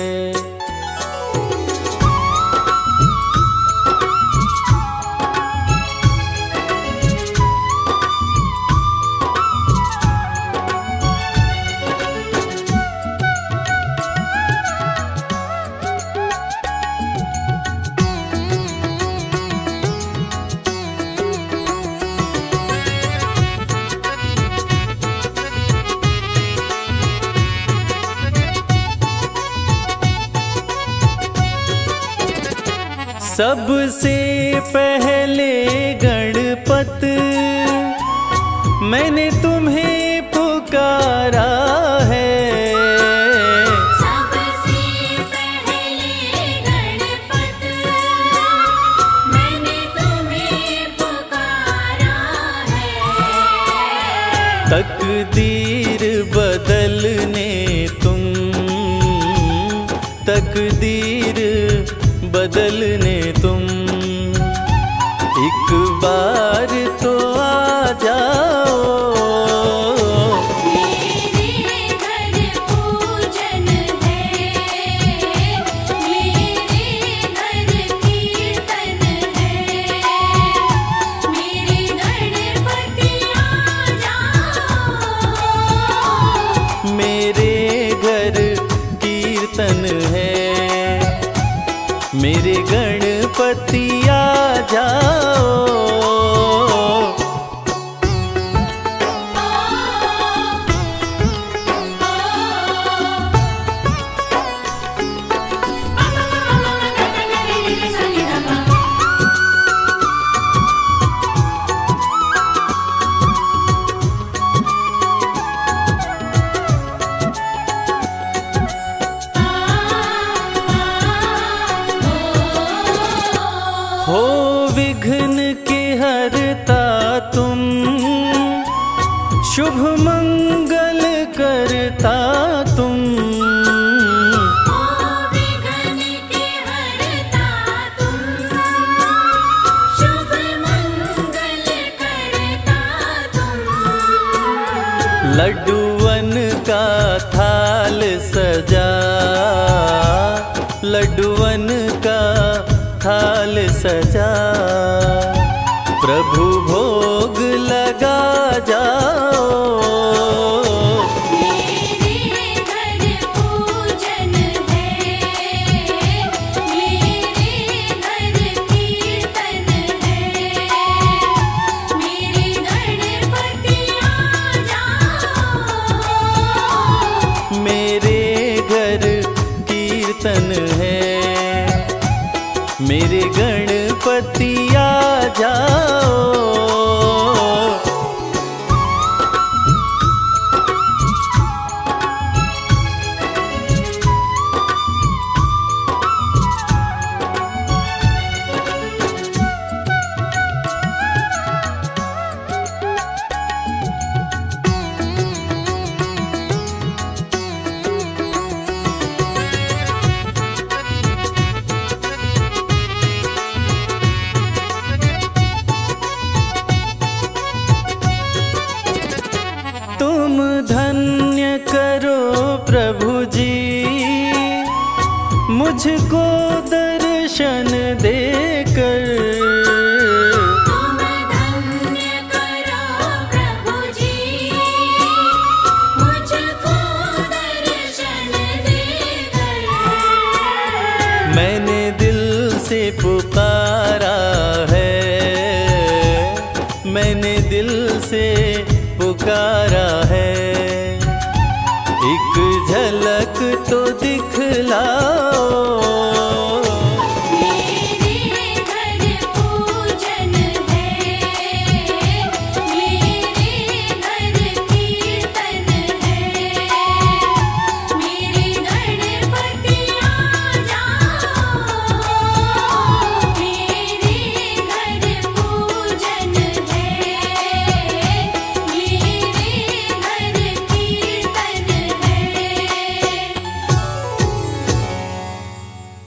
सबसे पहले गणपत मैंने तुम्हें पुकारा है। सबसे तकदीर बदलने तुम, तकदीर बदलने तुम, एक बार तो आ जाओ। मेरे घर पूजन है, मेरे घर कीर्तन है, मेरे गणपति आ जाओ। मेरे घर कीर्तन है, मेरे गणपति आ जाओ। हो विघ्न के हरता तुम, शुभ मंगल करता तुम, विघ्न के हरता तुम, शुभ मंगल करता तुम। लड्डूवन का थाल सजा, लड्डूवन का थाल सजा, प्रभु भोग लगा जाओ। मेरे घर पूजन है, मेरे घर कीर्तन है, मेरे गणपति आ जाओ। मेरे घर कीर्तन है, मेरे गणपति आ जाओ। तुम धन्य करो प्रभु जी, मुझको दर्शन देकर। तुम धन्य करो प्रभु जी, मुझको दर्शन देकर। मैंने दिल से पुकारा है, मैंने दिल से पुकारा है, एक झलक तो दिखलाओ। मेरे घर पूजन है, मेरे घर कीर्तन है, मेरे गणपति आ जाओ। मेरे घर पूजन है, मेरे घर कीर्तन है।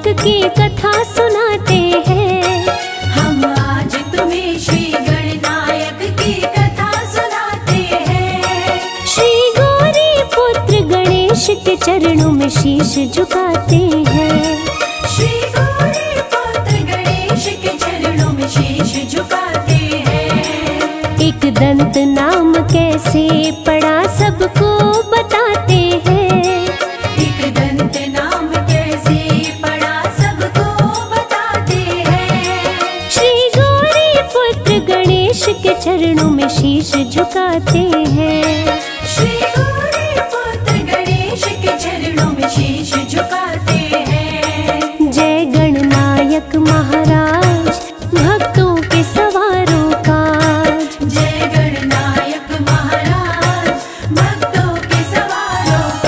की कथा सुनाते हैं। हम आज तुम्हें श्री गणनायक की कथा सुनाते हैं। श्री गौरी पुत्र गणेश के चरणों में शीश झुकाते हैं। श्री गौरी पुत्र गणेश के चरणों में शीश झुकाते हैं। एक दंत नाम कैसे पड़ा सबको बताते हैं। एक दंत नाम कैसे पड़ा सबको बताते हैं। श्री गौरी पुत्र गणेश के चरणों में शीश झुकाते हैं। श्री गौरी पुत्र गणेश के चरणों में शीश झुकाते हैं। जय गणनायक महाराज भक्तों के सवारों काज। जय गणनायक महाराज भक्तों के सवारों का।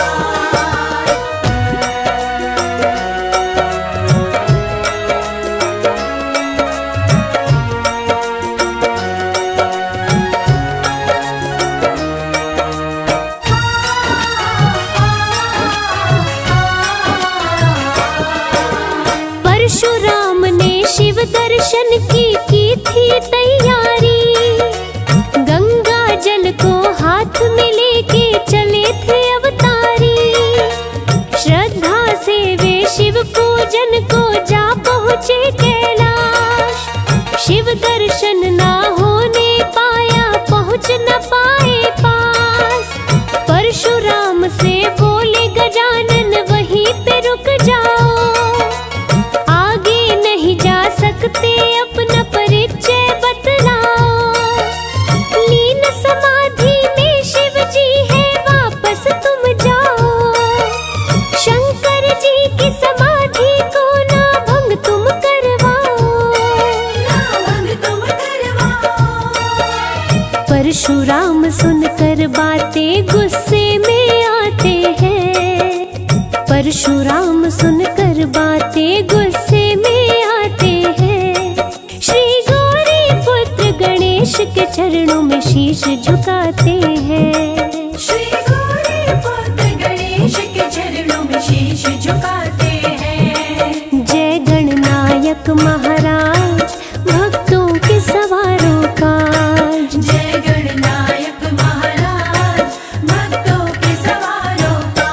परशुराम ने शिव दर्शन की थी तैयारी। गंगा जल को हाथ में लेके चले थे अवतारी। श्रद्धा से वे शिव पूजन को जा पहुँचे कैलाश। शिव दर्शन ना होने पाया, पहुँच न पाए पास। परशुराम से बोले गजानन वहीं पे रुक जाओ, आगे नहीं जा सकते अपना परिचय बतलाओ। लीन समाधि में शिव जी है वापस तुम जाओ। शंकर जी की समाधि को ना भंग तुम करवाओ। ना भंग तुम करवाओ। परशुराम सुनकर बातें गुस्से में आते हैं। परशुराम सुनकर बातें गुस्से में आते हैं। श्री गौरी पुत्र गणेश के चरणों में शीश झुकाते हैं। श्री गौरी पुत्र गणेश के चरणों में शीश झुकाते हैं। जय गणनायक महाराज भक्तों के सवारों काज। जय गणनायक महाराज भक्तों के सवारों का।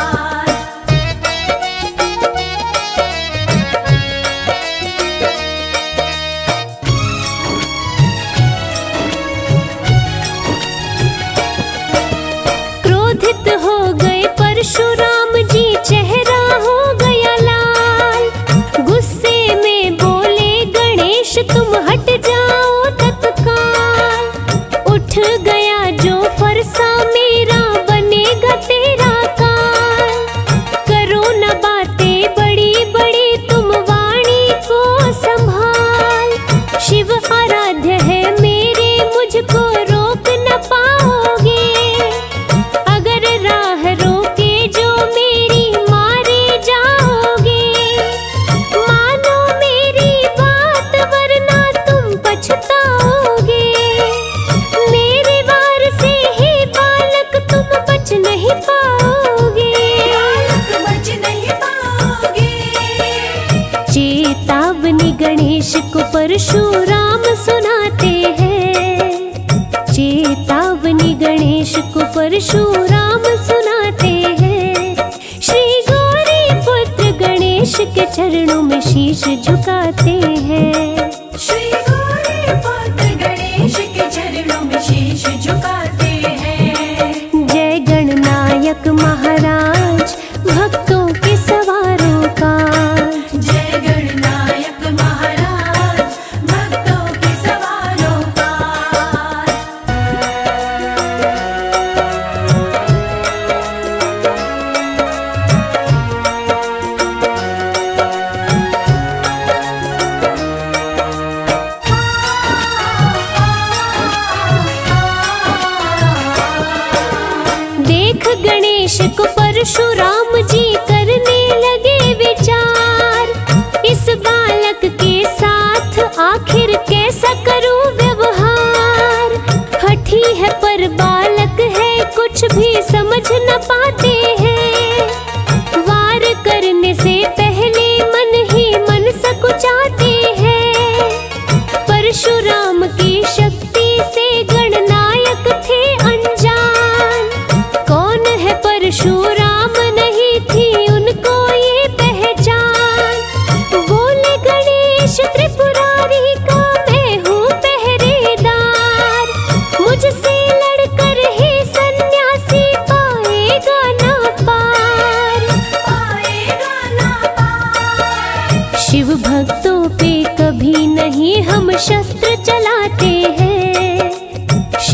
क्रोधित हो गए परशुराम जी, चेहरा हो गया लाल। गुस्से में बोले गणेश तुम हट जाओ तत्काल। उठ गया जो फरसा मेरा बनेगा तेरा काल। करो न बातें बड़ी बड़ी तुम वाणी को संभाल। शिव आराध्य है मेरे मुझको रोक न पाओगे। अगर राह रोके जो मेरी मारे जाओगे। मानो मेरी बात वरना तुम पछताओगे। मेरे वार से ही बालक तुम बच नहीं पाओगे। बालक बच नहीं पाओगे। चेतावनी गणेश को परशुराम सुनाते हैं। चेतावनी गणेश को परशुराम सुनाते हैं। श्री गौरी पुत्र गणेश के चरणों में शीश झुकाते हैं। श्री गौरी पुत्र गणेश के चरणों में शीश झुकाते हैं। जय गणनायक महाराज भक्तों के सवारों काज। जय गणनायक महाराज भक्तों के सवारों का। देख गणेश को परशुराम जी करने लगे विचार। इस बालक के साथ आखिर कैसा करूं व्यवहार। हठी है पर बालक है कुछ भी समझ न पाते हैं। वार करने से पहले मन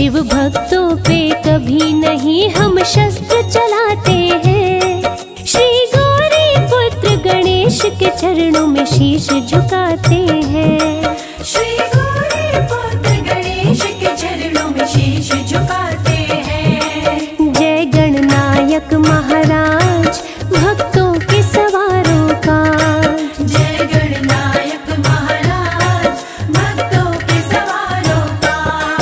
शिव भक्तों पे कभी नहीं हम शस्त्र चलाते हैं। श्री गौरी पुत्र गणेश के चरणों में शीश झुकाते हैं। श्री गौरी पुत्र गणेश के चरणों में शीश झुकाते हैं। जय गणनायक महाराज भक्तों के सवारों का। जय गणनायक महाराज भक्तों के सवारों का।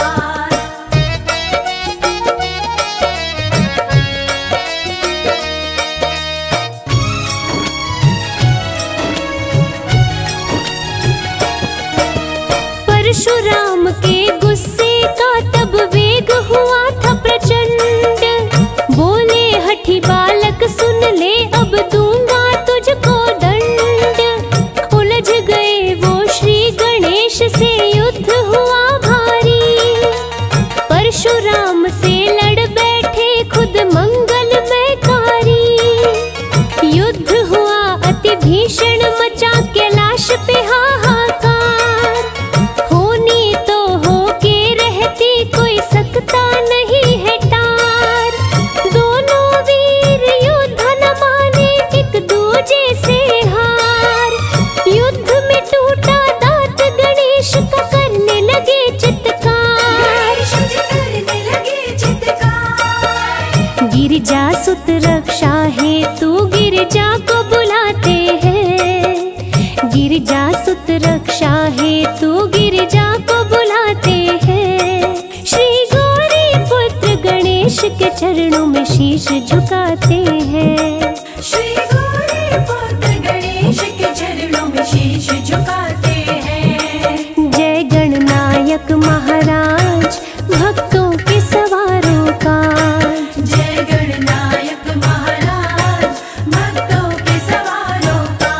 परशुराम के गुस्से का तब वेग हुआ था प्रचंड। बोले हठी बालक सुन ले अब दूंगा तुझको दंड। उलझ गए वो श्री गणेश से युद्ध हुआ भारी। परशुराम से लड़ बैठे खुद मंगलमयकारी। युद्ध हुआ अति भीषण मचा कैलाश पे हाहाकार। होनी तो होके रहती कोई सकता नहीं है टार। दोनों वीर युद्ध न माने एक दूजे से हार। युद्ध में टूटा दांत गणेश का करने लगे चित्कार। गणेश जी करने लगे चित्कार। गिरिजा सुत रक्षा हेतु गिरिजा को बुलाते हैं। गिरिजा सुत रक्षा हेतु गिरिजा को बुलाते हैं। श्री गौरी पुत्र गणेश के चरणों में शीश झुकाते हैं। श्री गौरी पुत्र गणेश के चरणों में शीश झुकाते हैं। जय गणनायक महाराज भक्तों के सवारों का। जय गणनायक महाराज भक्तों के सवारों का।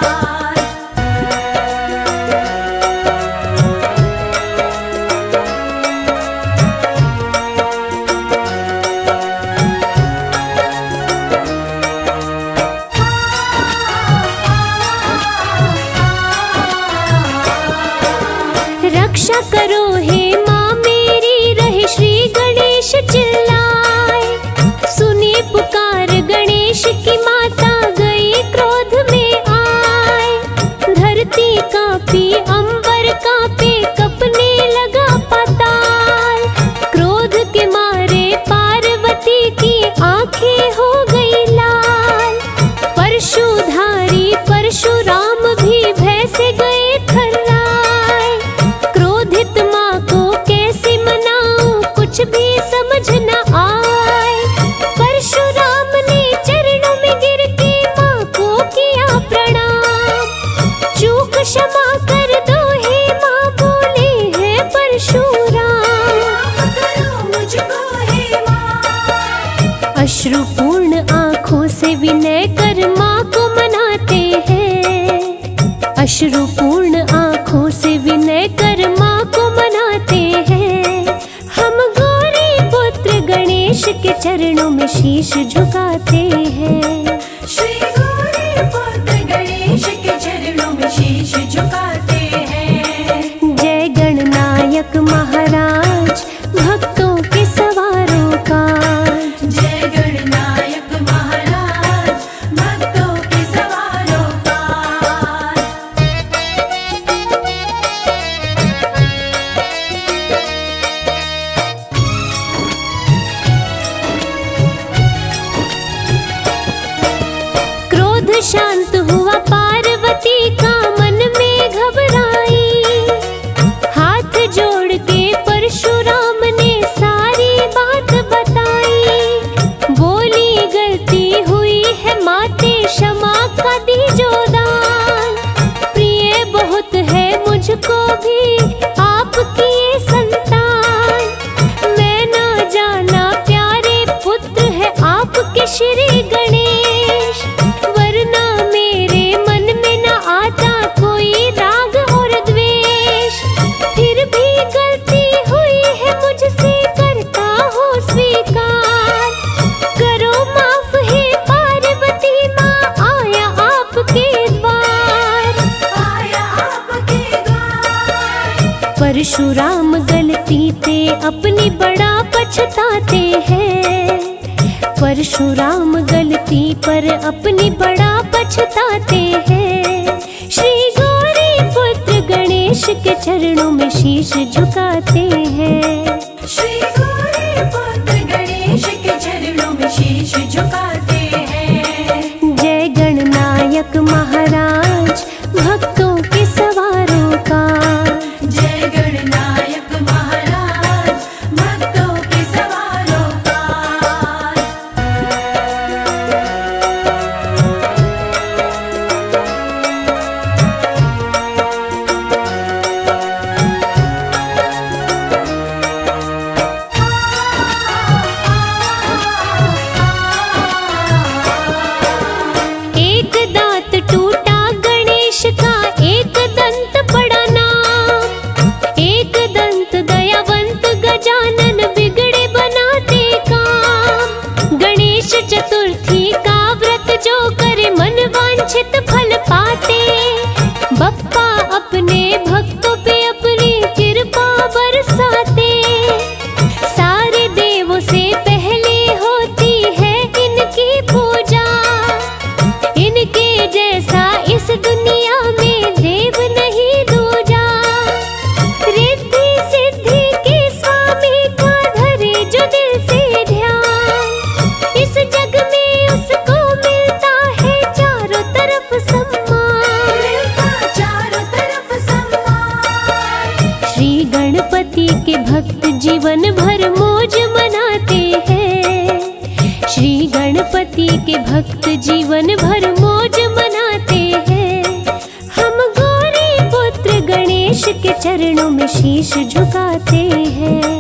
रक्षा करो हे माँ मेरी रहे श्री गणेश चिल्लाए। सुनी पुकार गणेश की माता गई क्रोध में आए। धरती कांपी अंबर कांपे कपने लगा पाताल। क्रोध के मारे पार्वती की आंखें हो गई लाल। परशुधारी परशुराम भी भय से गए थर्राए। क्रोधित माँ को कैसे मनाऊं कुछ भी समझ न आए। परशुराम ने चरणों में गिर के माँ को किया प्रणाम। चूक क्षमा कर दो हे माँ बोले हैं परशुराम। माफ करो मुझको हे माँ। अश्रुपूर्ण आंखों से विनय कर माँ को मनाते हैं। अश्रुपूर्ण आंखों से विनय कर माँ को मनाते हैं। हम गौरी पुत्र गणेश के चरणों में शीश झुकाते हैं। श्री गौरी पुत्र गणेश के चरणों में शीश झुकाते हैं। जय गणनायक महाराज भक्तों के सवारों का। जय गणनायक महाराज भक्तों के सवारों का। क्रोध शांत हुआ पार्वती का मन में घबराई। हाथ जोड़ के परशुराम ने सारी बात बताई। बोली गलती हुई है माते क्षमा का दीजो दान। प्रिय बहुत है मुझको भी आपकी ये संतान। मैं ना जाना प्यारे पुत्र है आपके श्री गणेश। वरना मेरे मन में न आता कोई राग और द्वेष। फिर भी गलती हुई है मुझसे करता हो स्वीकार। करो माफ हे पार्वती माँ आया आपके द्वार। आया आपके द्वार। परशुराम गलती ते अपनी अपनी बड़ा पछताते हैं। परशुराम गलती पर अपनी बड़ा पछताते हैं। श्री गौरी पुत्र गणेश के चरणों में शीश झुकाते हैं। श्री गौरी पुत्र गणेश के चरणों में शीश झुकाते हैं। जय गणनायक महाराज भक्तों के सवारों का। जय गणनायक महाराज भक्तों के सवारों का। एक दांत टूटा गणेश का, एक दंत पड़ा नाम। एक दंत दयावंत गजानन बिगड़े बनाते काम। गणेश चतुर्थी का व्रत जो करे मन वांछित फल पाते। बप्पा अपने भक्तों पे अपनी कृपा बरसाते। सारे देवों से पहले होती है इनकी पूजा। इनके जैसा इस दुनिया में देव नहीं दूजा। रिद्धि सिद्धि के स्वामी का धरे जो दिल से ध्यान। इस जग में उसको मिलता है चारों तरफ सम्मान। मिलता चारों तरफ सम्मान। श्री गणपति के भक्त जीवन भर मौज मनाते हैं। श्री गणपति के भक्त जीवन भर मौज मनाते हैं। हम गौरी पुत्र गणेश के चरणों में शीश झुकाते हैं।